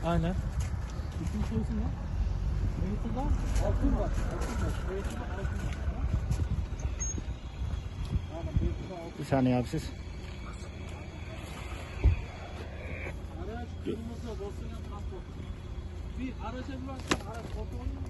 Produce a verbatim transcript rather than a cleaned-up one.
Aynen. İsim soyisim var. Beytullah altın var. Altın var. Beytullah altın var. Tamam, Beytullah altın. Bir saniye abi siz. Araç kırmızı, Volkswagen Transport. Bir araca bir baksana. Araç otomobil